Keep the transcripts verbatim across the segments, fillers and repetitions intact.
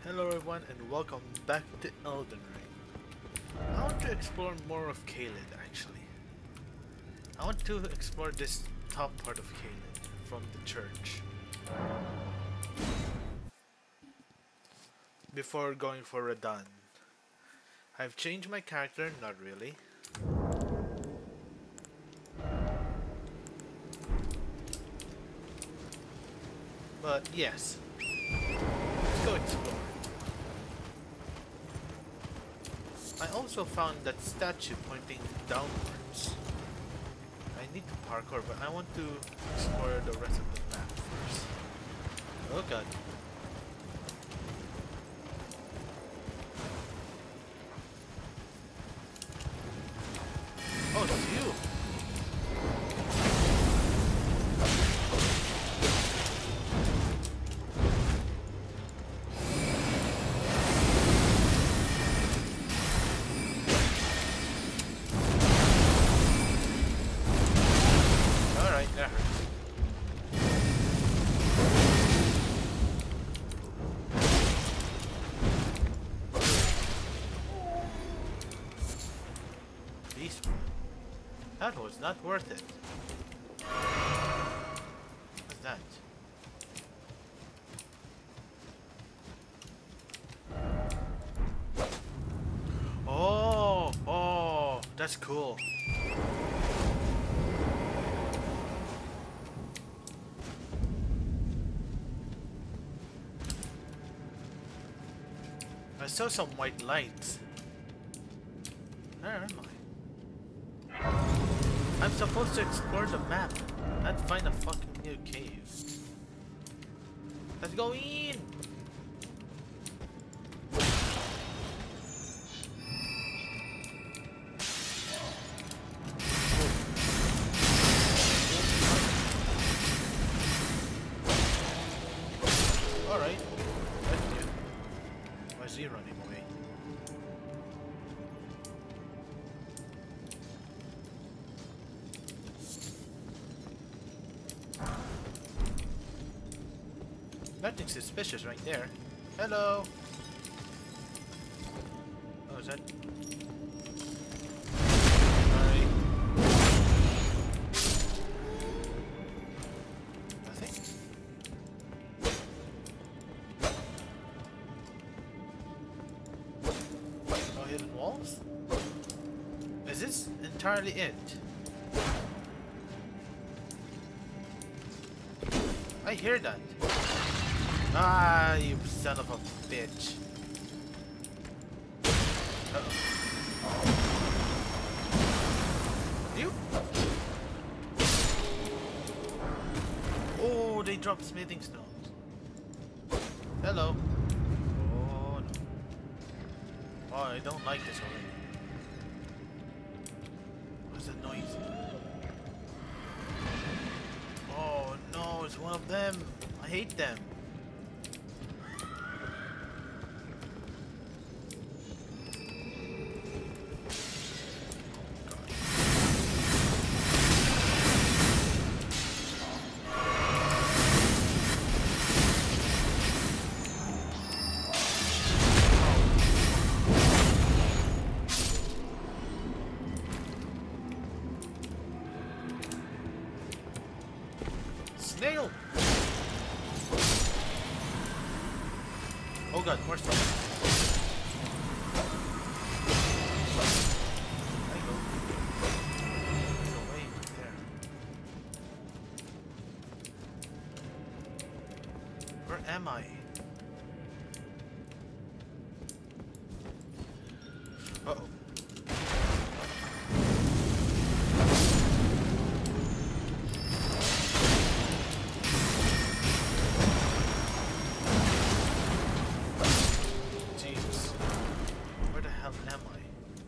Hello everyone and welcome back to Elden Ring. I want to explore more of Caelid actually. I want to explore this top part of Caelid from the church. Before going for a done. I've changed my character, not really. But yes, let's go explore. I also found that statue pointing downwards. I need to parkour, but I want to explore the rest of the map first. Oh god. Oh, it's you! Alright, that hurts. This one. That was not worth it. What's that? Oh, oh, that's cool. I saw some white lights. Where am I? I'm supposed to explore the map, not find a fucking new cave. Let's go in! Alright, that's good. Why is he running away? Nothing suspicious right there. Hello! Oh, is that... Alright. Nothing? Oh, hidden walls? Is this entirely it? I hear that. Ah, you son of a bitch. Uh-oh. You? Oh, they dropped smithing stones. Hello. Oh, no. Oh, I don't like this already. What's that noise? Oh, no, it's one of them. I hate them. Snail! Oh god, more stuff. There you go. There's a way there. Where am I? Uh-oh. Am I?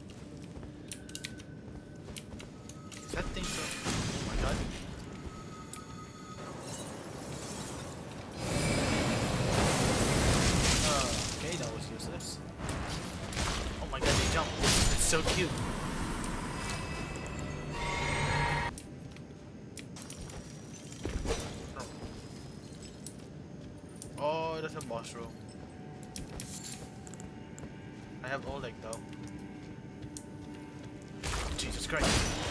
Is that thing so? Oh my god. Uh, okay, that was useless. Oh my god, they jump. It's so cute. Oh, that's a boss room. I have Oleg though. Jesus Christ.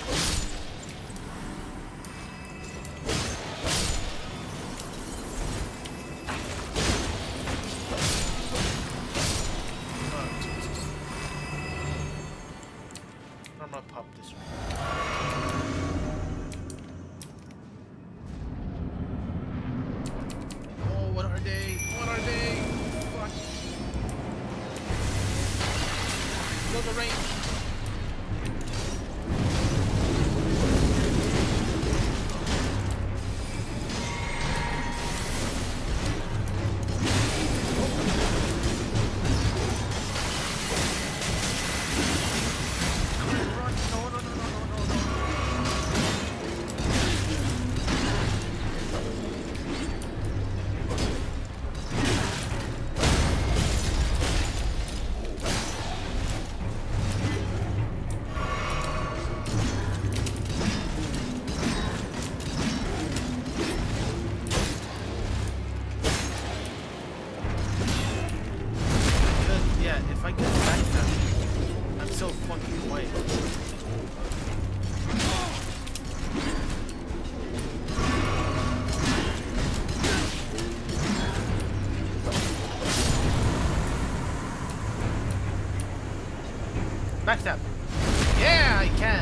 Oh, Jesus. I'm gonna pop this one. Oh, what are they? What are they? Fuck. Go the range. Backstab. Yeah, I can.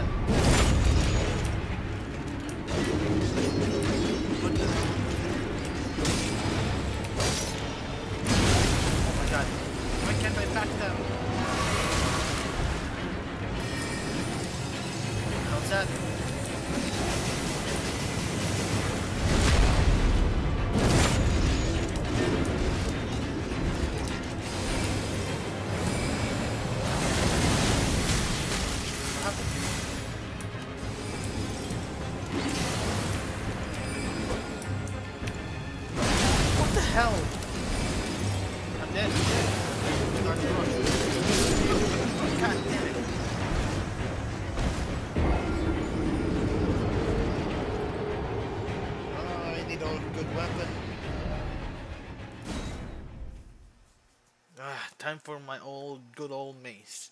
Oh my god. Why can't I backstab? How's that? Time for my old, good old mace.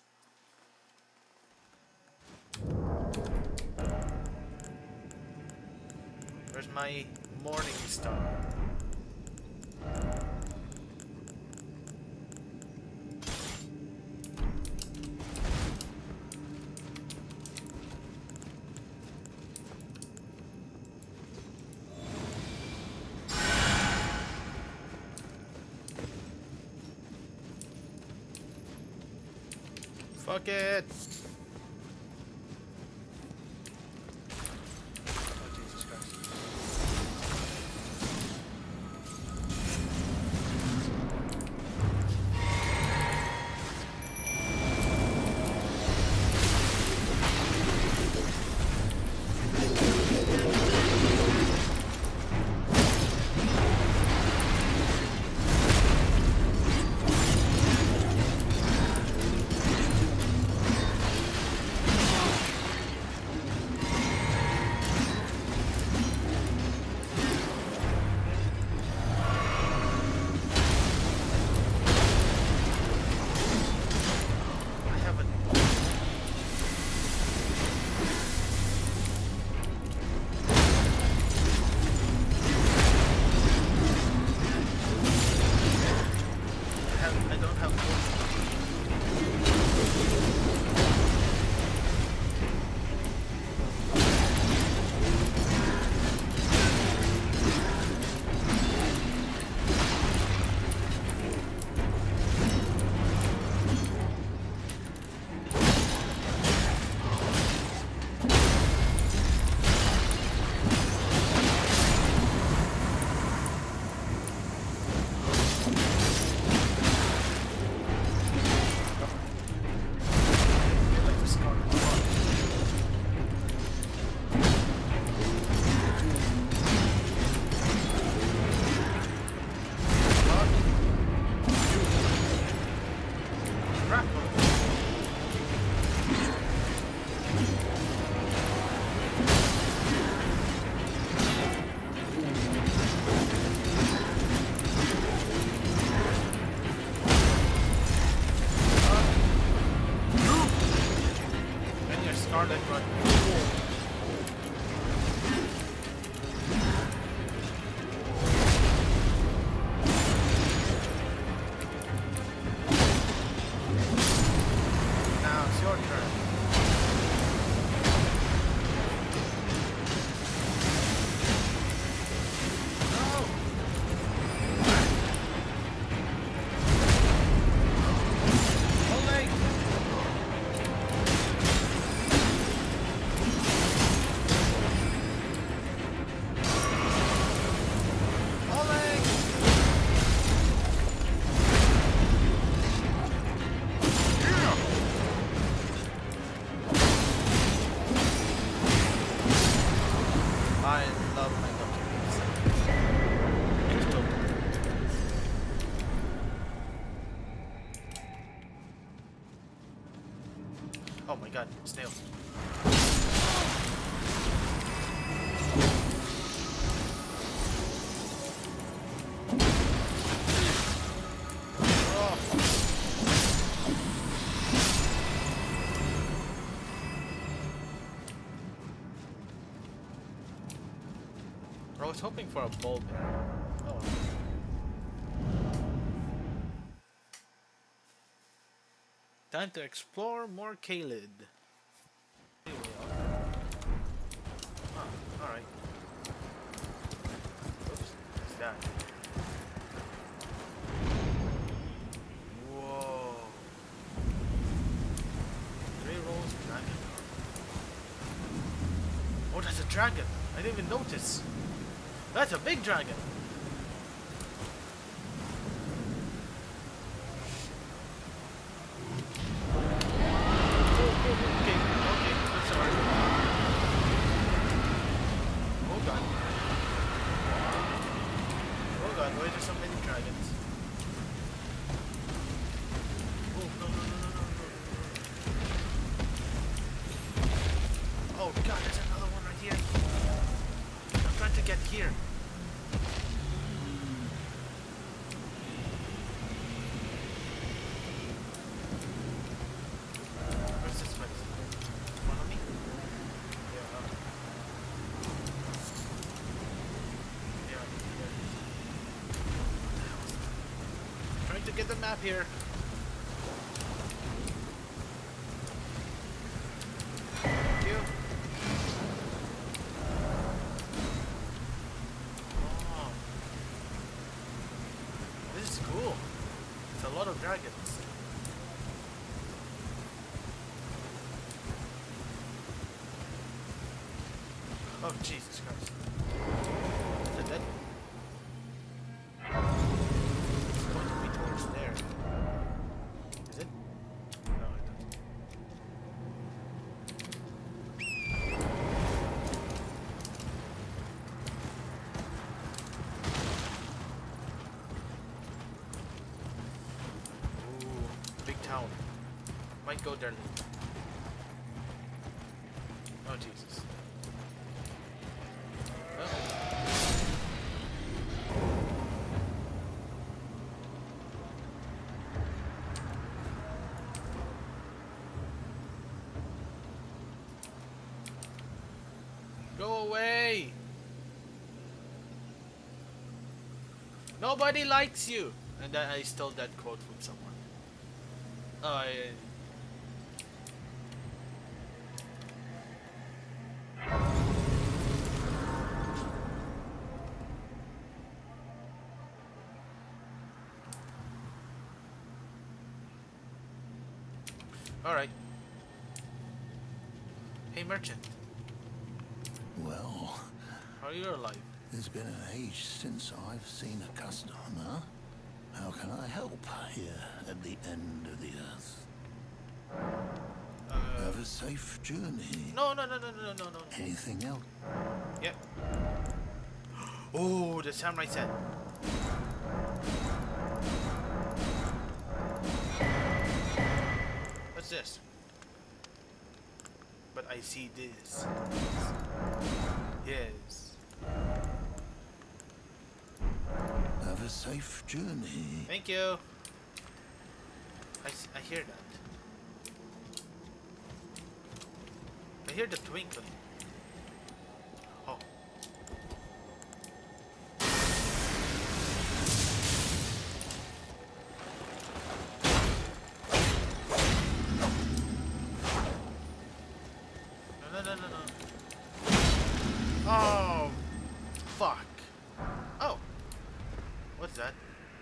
Where's my morning star? Fuck it! Oh, Jesus Christ. Garlic run. Now it's your turn. Oh my god, snail. Oh. I was hoping for a bulb there. Oh. Time to explore more Caelid. Here we are. Oh, alright. Oops, what's that? Whoa. Three rolls of dragon. Oh, that's a dragon! I didn't even notice. That's a big dragon! Here. Where's this place? Follow me? Yeah. Uh, yeah, yeah. Trying to get the map here. Thank you. Cool. It's a lot of dragons. Oh, Jesus Christ. Is it dead? It's pointing me towards there. Is it? No, it doesn't. Town. Might go there later. Oh Jesus. Uh -oh. Go away! Nobody likes you! And then I stole that quote from someone. Oh, yeah. Alright. Hey, merchant. Well, how are you alive? It's been an age since I've seen a customer. How can I help here at the end of the earth? Uh, Have a safe journey. No, no, no, no, no, no, no. Anything else? Yep. Oh, the samurai set. What's this? But I see this. Yes. Have a safe journey. Thank you. I, I hear that. hear the twinkling. Oh. No, no, no, no, no. Oh, fuck. Oh. What's that?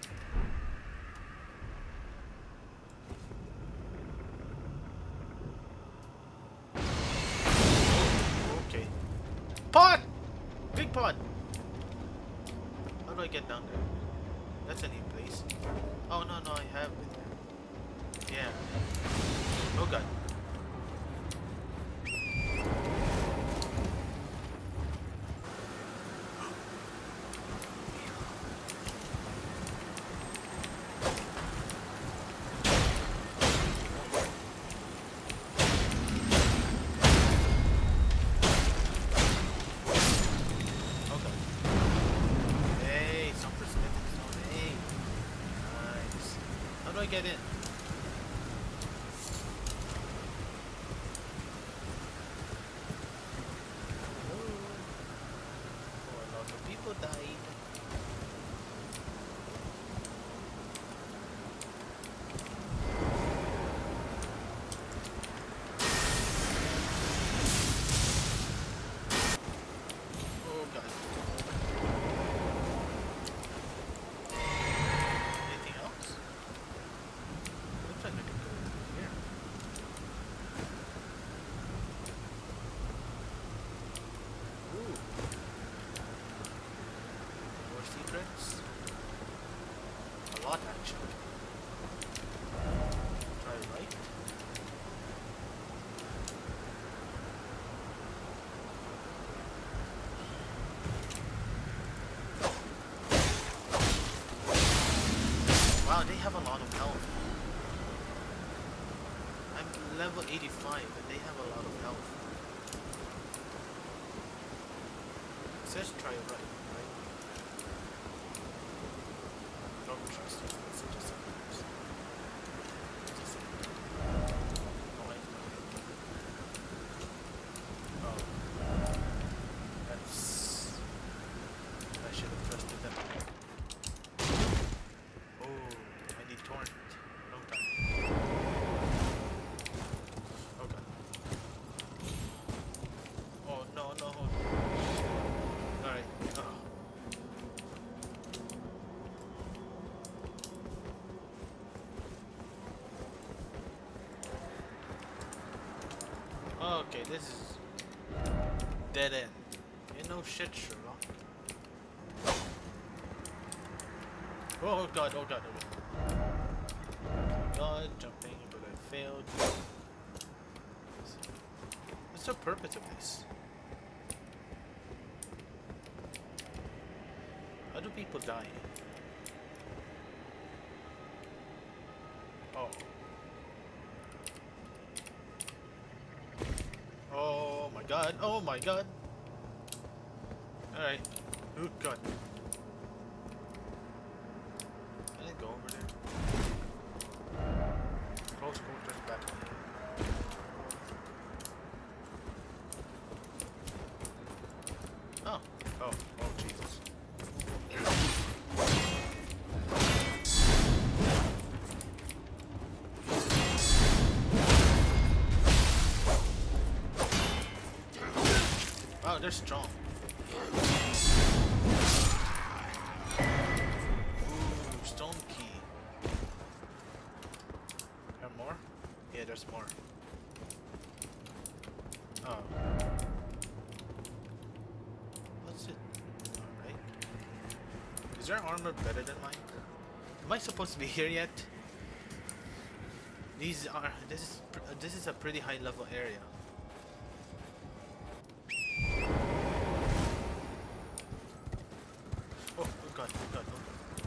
Okay. Pot! Big pot! How do I get down there? That's a new place. Oh, no, no, I have it. Yeah. Oh, God. Get in. Oh, a lot of people died. Oh God. Anything else? Looks like I can go over here. Ooh. More secrets? A lot actually. Try right. Wow, they have a lot of health. I'm level eighty-five and they have a lot of health. It says try right, right? Don't trust it. It's just sometimes. Just oh, wait. Oh. That's... I should have trusted them. Oh, I need torrent. No time. Okay. Oh no no. Alright. Oh. Okay, this is dead end. You know shit, Sherlock. Oh god, oh god, oh god. Oh god, jumping, but I failed. What's the purpose of this? How do people die? Oh. Oh my god, oh my god. Alright. Oh god. Can I go over there? Close quarters battle. Oh. Oh. Oh Jesus. Wow, they're strong. Ooh, stone key. There more? Yeah, there's more. Oh. What's it? Alright. Is their armor better than mine? Am I supposed to be here yet? These are. This is. pr- uh, This is a pretty high level area. Oh, oh god, oh god, oh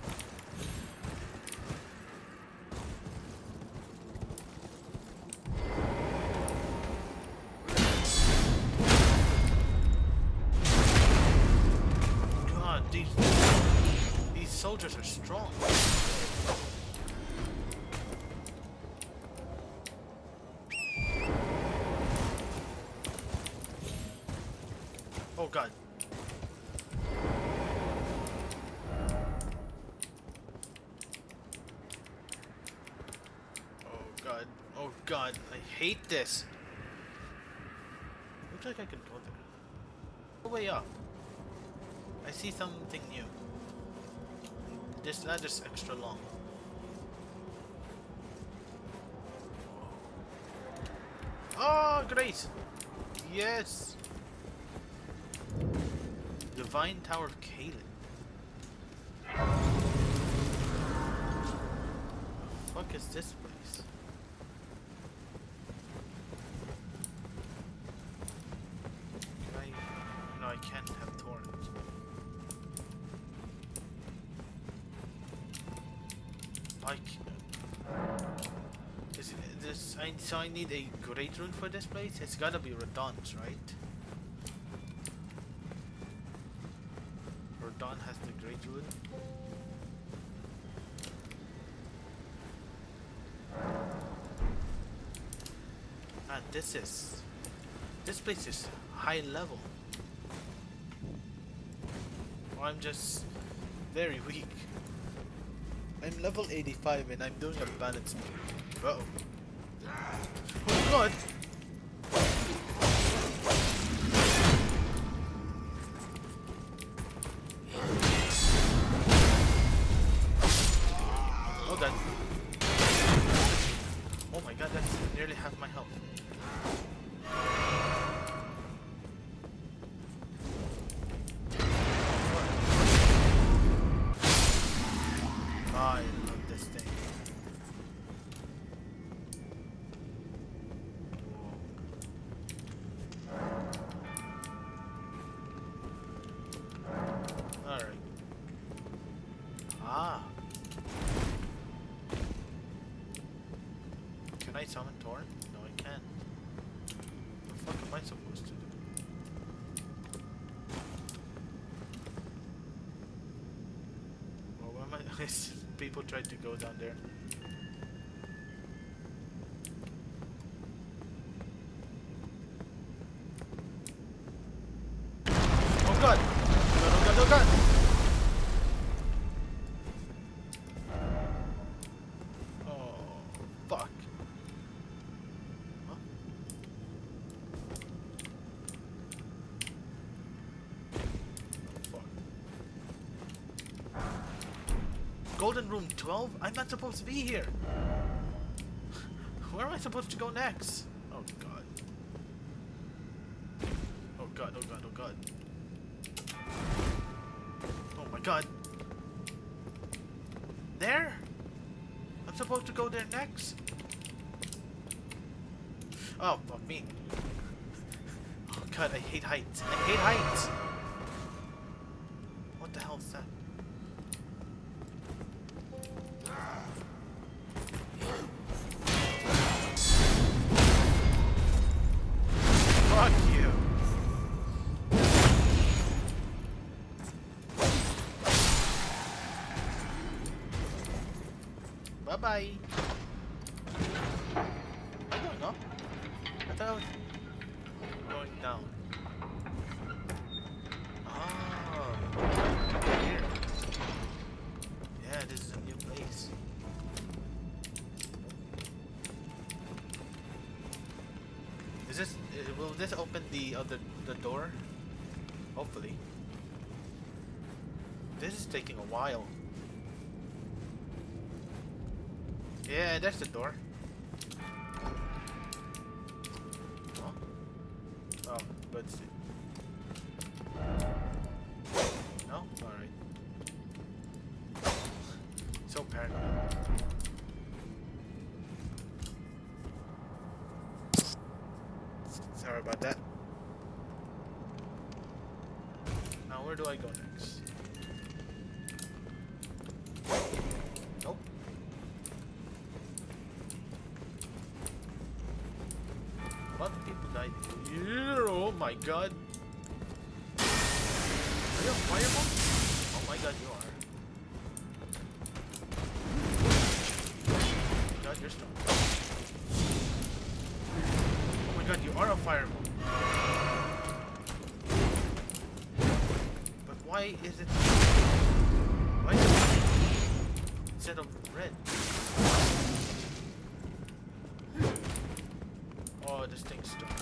god. God, these these soldiers are strong. god. Oh god. Oh god. I hate this. Looks like I can go there. Go way up. I see something new. This ladder's extra long. Oh, great! Yes! Divine Tower of Caelid. The fuck is this place? Can I... No, I can't have torrent. I can... Is it, this, I, so I need a great rune for this place? It's gotta be Radon's, right? Radon has the great rune. Ah, this is... This place is high level. Or I'm just very weak. I'm level eighty-five and I'm doing a balance move. Uh oh. Oh god! Oh god. Oh my god, that's nearly half my health. I love this thing. Alright. Ah. Can I summon Torrent? No, I can't. What the fuck am I supposed to do? Well, what am I? People tried to go down there. Oh god! Oh god, oh god, oh god! Oh, fuck. Huh? Oh, fuck. Golden Room twelve? I'm not supposed to be here! Where am I supposed to go next? Oh god. Oh god, oh god, oh god. Oh my god. There? I'm supposed to go there next? Oh, fuck me. Oh god, I hate heights. I hate heights! What the hell is that? Fuck you! Bye bye! Am I going up? I thought I was going down. Oh, here. Yeah, this is a new place. Is this? Uh, will this open the other the door? Hopefully. This is taking a while. Yeah, that's the door. Huh? Oh, let's see. No? Alright. So paranoid. Sorry about that. Now where do I go next? Nope. A lot of people died here. Oh my god. Are you a fireball? Oh my god, you are. Oh my god, you're strong. Oh my god, you are a fireball. Why is it? Why is it instead of red? Oh, this thing's stupid.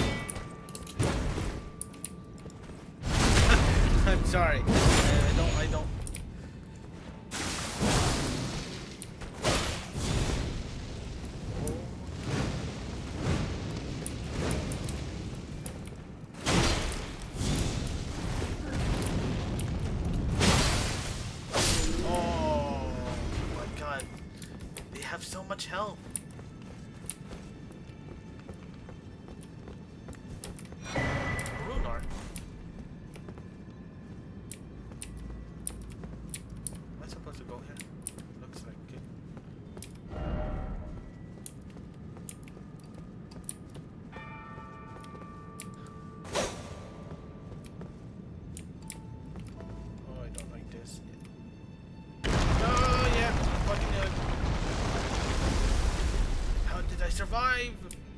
I'm sorry. I, I don't. I don't. So much health. Rune art. Am I supposed to go here? Looks like it. Oh, I don't like this. Oh yeah, fucking good. Did I survive?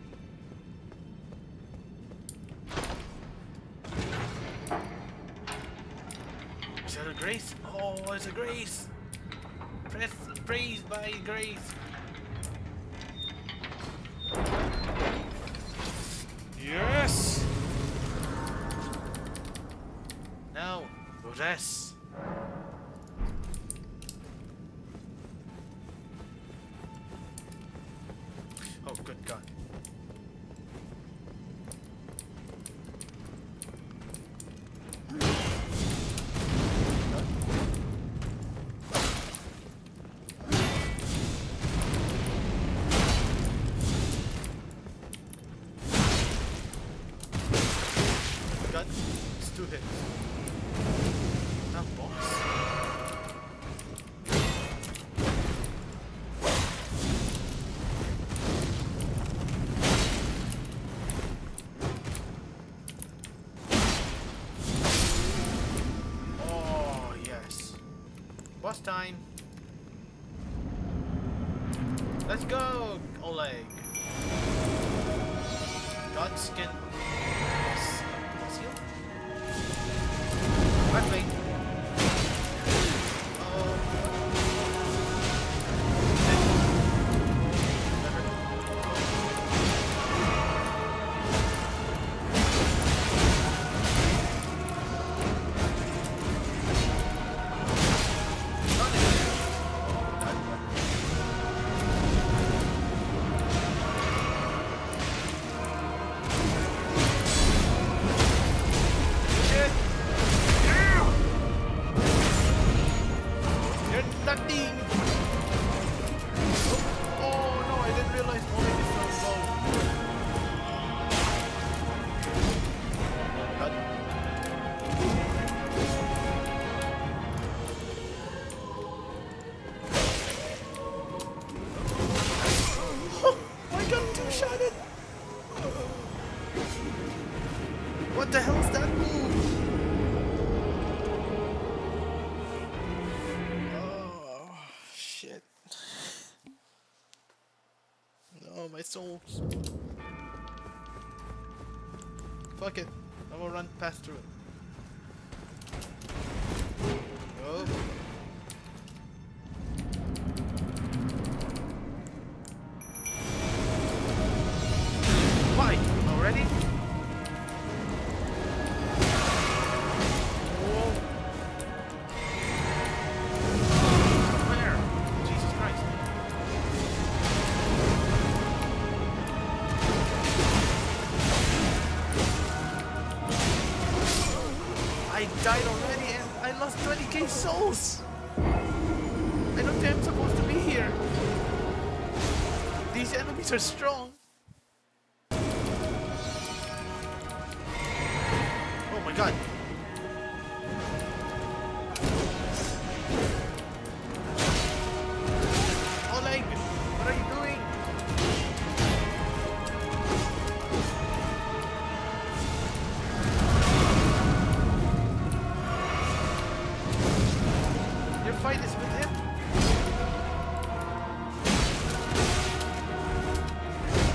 Is that a grace? Oh, it's a grace! Press praise by grace. Yes! Now, rest. Oh, good God. God, it's two hits. That boss. Boss time. Let's go, Oleg. Gods can seal. Right way. What the hell is that move? Oh, shit. No, my souls. Fuck it. I'm gonna run past through it. Oh. Why? Already? I died already and I lost twenty K souls! I don't think I'm supposed to be here. These enemies are strong. Oh my god. Oleg, what are you doing? Fight is with him.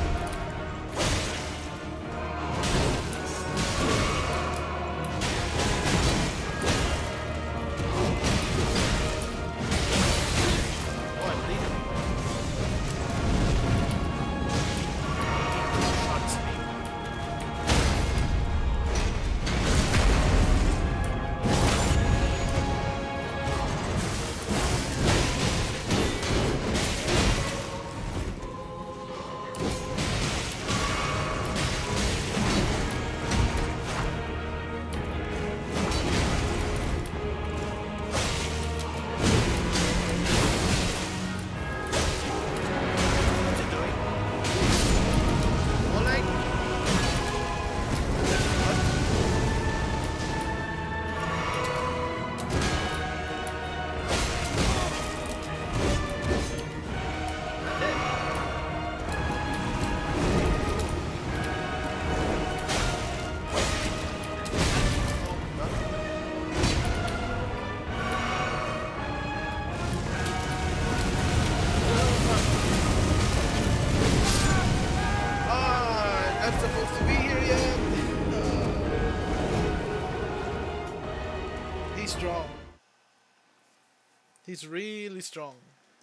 He's really strong.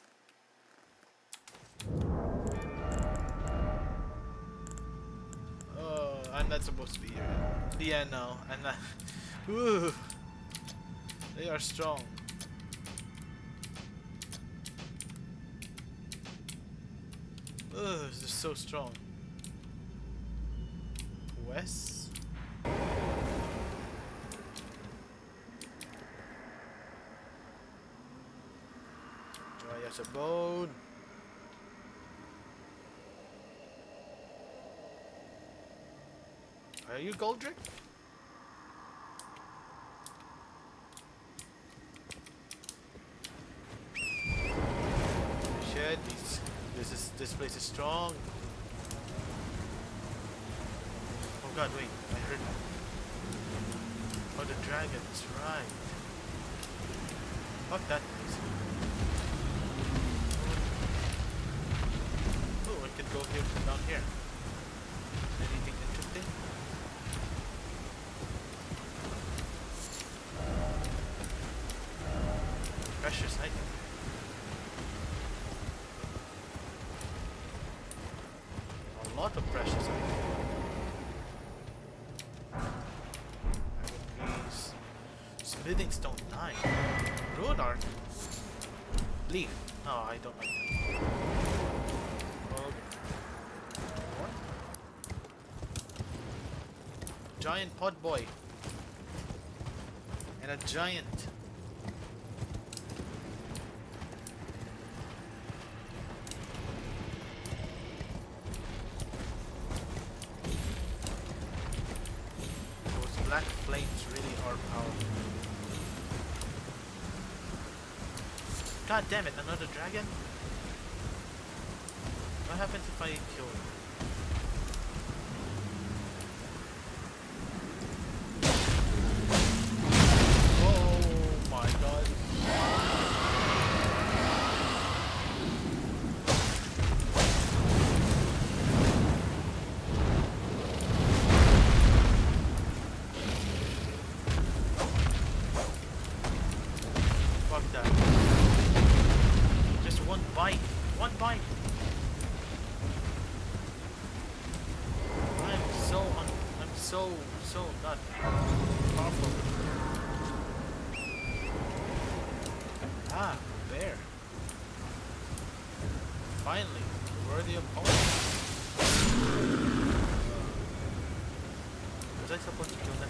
Oh, I'm not supposed to be here. Yeah, no, I'm not. Ooh, they are strong. Ugh, they're so strong. Wes? Dry as a bone. Are you Goldrick? Shit, these, this is this place is strong. Oh god, wait, I heard. Oh, the dragons, right. Fuck that place. Oh, I can go here from down here. Anything interesting? Precious item. A lot of precious items. These smithing stone nine. Rune art. Leaf. No, I don't like that. Okay. What? Giant pod boy. And a giant. Black flames really are powerful. God damn it, another dragon? What happens if I kill him? Oh my god. So, so not powerful. Ah, bear. Finally, a worthy opponent. Was I supposed to kill that?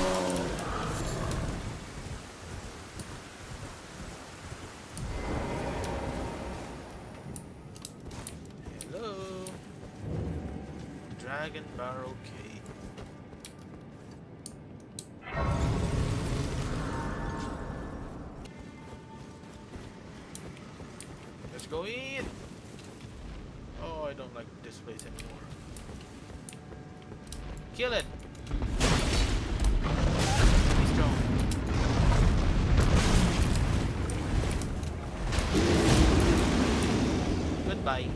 Hello. Dragon Barrel Cave. Go in! Oh, I don't like this place anymore. Kill it! He's strong. Goodbye.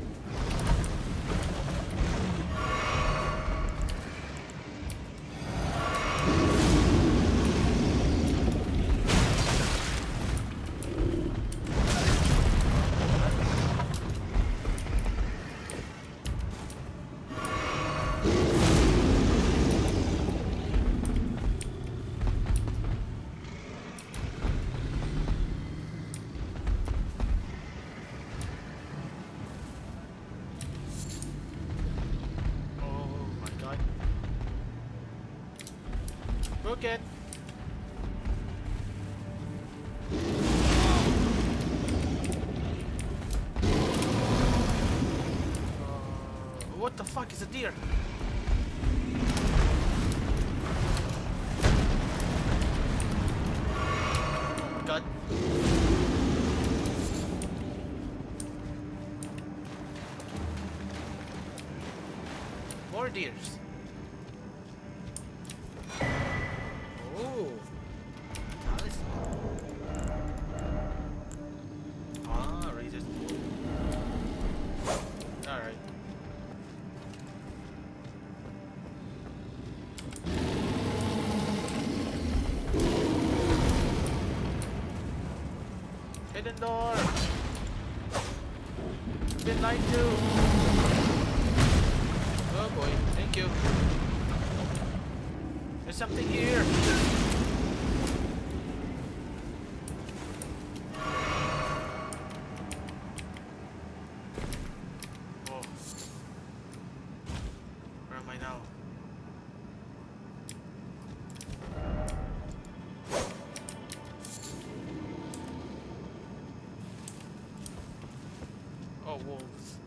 Book it. Uh, what the fuck is a deer? Oh my god. More deers. Oh, talisman. Ah, raises. All right. Hidden open door! Been lied to! Oh boy, thank you. There's something here! Oh. Where am I now? Oh, wolves.